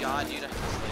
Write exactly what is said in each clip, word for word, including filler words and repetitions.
god, dude.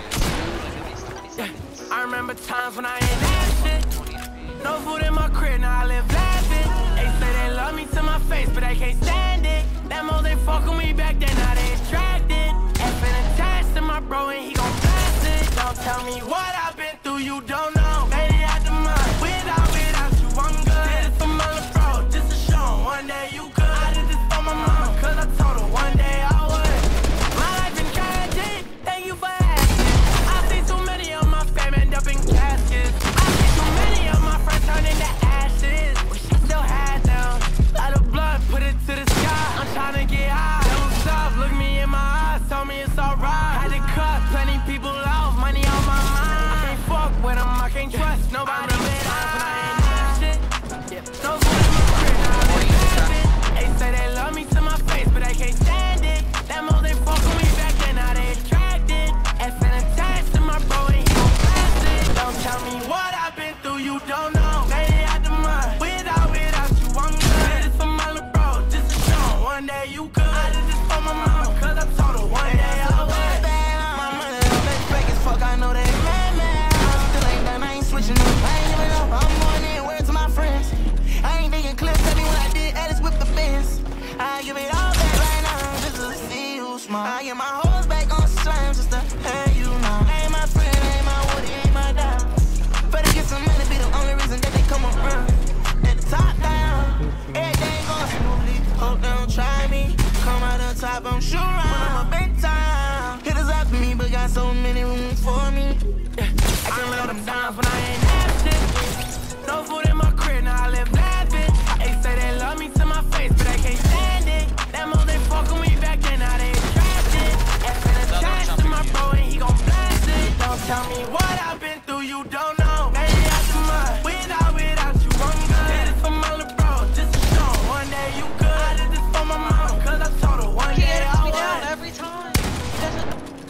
Yeah. I remember times when I ain't had shit. No food in my crib, now I live lavish. They say they love me to my face, but they can't stand it. That mo they fuck with me back then, now they attracted. Effing attached to my bro and he gon' pass it. Don't tell me what I've been through, you don't know. Baby, out the mud, without, without you, I'm good. Did it for my little bro, just to show him one day you could. I did this for my mama, cause I told her one day I would. My life been tragic, thank you for asking. I see too many of my fam end up in caskets. I see too many of my friends turn into ashes. Wish I still had them. Let the blood, put it to the sky. I'm tryna get high. Don't stop, look me in my eyes, tell me it's alright. Had to cut plenty people off, money on my mind. I can't fuck with them, I can't trust nobody. I when I ain't had shit. No food in my crib, now they laughing. They say they love me to my face, but they can't stand it. That mo they fuck with me back then, now they attracted. Effing attached to my bro and he gon' pass it. Don't tell me what I've been through, you don't know. Made it out the mud, without, without you, I'm good. Did this for my little bro, just to show him one day you could. I did this for my mama, cause I told her one day I would. My money, bitch, fake as fuck, I know they mad, man. Still ain't done, I ain't switching up, I ain't giving up. I'm going in, word to my friends. I ain't thinking clips, tell me when I did Alice with the fence. I give it all back right now, just to see who's smart. I get my hoes back on slime, just to have you know. Ain't my friend, ain't my woody, ain't my dog. Better get some money, be the only reason that they come around. At the top down, everything going smoothly. Hope they don't try me. Come out on top, I'm sure I'm a big time. Hitters after me, but got so many rooms for me. Yeah. I can let them down when I ain't had shit. No food in my crib, now I live lavish. They say they love me to my face, but they can't stand it. That mo they fuck with me back then, now they attracted. Effing attached to my bro and he gon' blast it. Don't tell me what I've been through, you don't know. Made it out the mud, without, without you, I'm good. Did it for my little bro, just to show him one day you could. I did this for my mama, cause I told her one day I Me would. down every time. He doesn't.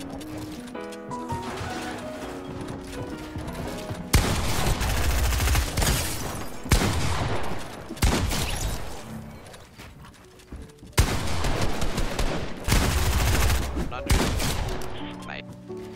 Not doing it. Mate.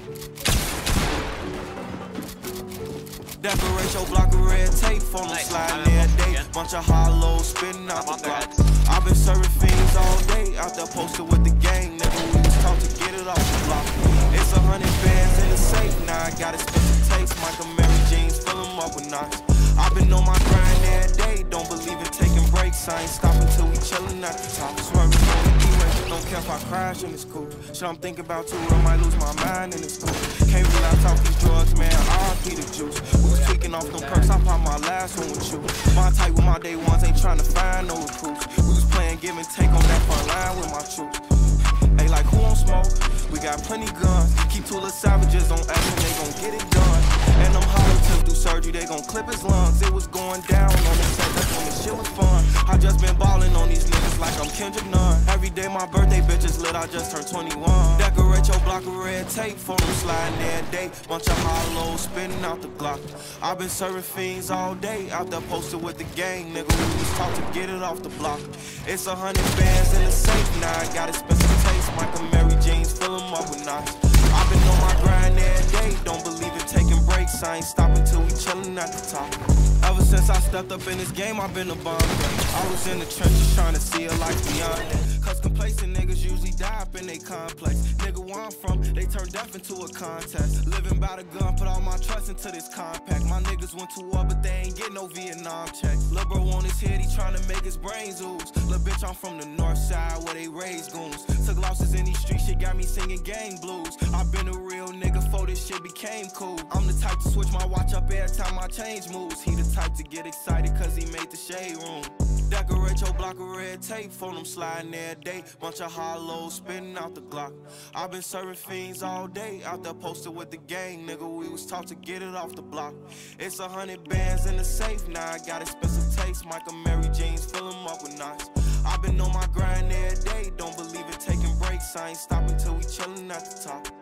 Decorate your block of red tape, phone them Nice. sliding every day. Yeah. Bunch of hollows spitting out I'm on the their block. heads. I've been serving fiends all day, out there posted with the gang. Nigga, we was taught to get it off the block. It's a hundred bands in the safe, now I got expensive taste. Michael Mary jeans, fill them up with knots. I've been on my grind every day, don't believe in taking breaks. I ain't stopping till we chillin' at the top. Swerving on the D-way, don't care if I crash in this coupe. Shit I'm thinking about too, I might lose my mind in this coupe. Can't relax off these drugs, man, R I P the juice. We was tweaking off them perks, I popped my last one with you. My type with my day ones, ain't trying to find no recruits. We was playing give and take on that front line with my troops. Hey, like who on smoke? We got plenty guns. Keep two little savages on action, they gon' get it done. And them hollow tips do surgery, they gon' clip his lungs. It was going down on the set, that's when the shit was fun. I just been ballin' on these niggas like I'm Kendrick Nunn. Every day my birthday bitches lit, I just turned twenty-one. Decorate your block of red tape, phone them sliding every day. Bunch of hollows spinning out the block. I've been serving fiends all day, out there posted with the gang. Nigga, we was taught to get it off the block. It's a hundred bands in the safe, now I got expensive taste. Michael Mary jeans, fill them up with knots. I've been on my grind every day, don't believe in taking breaks. I ain't stopping till we chillin' at the top. Ever since I stepped up in this game, I've been a bomb. I was in the trenches trying to see a life beyond that. Cause complacent niggas usually die up in they complex. Nigga, where I'm from, they turn death into a contest. Living by the gun, put all my trust into this compact. My niggas went to war, but they ain't get no Vietnam checks. Lil' bro on his head, he tryna make his brains ooze. Lil' bitch, I'm from the north side where they raise goons. Took losses in these streets, shit got me singing gang blues. I've been a real nigga before this shit became cool. I'm the type to switch my watch up every time I change moves. He the type to get excited cause he made the shade room. Decorate your block of red tape, phone them sliding every day. Bunch of hollows spitting out the Glock. I've been serving fiends all day, out there posted with the gang. Nigga, we was taught to get it off the block. It's a hundred bands in the safe, now I got expensive taste. Michael Mary jeans, fill them up with knots. I've been on my grind every day, don't believe in taking breaks. I ain't stopping till we chillin' at the top.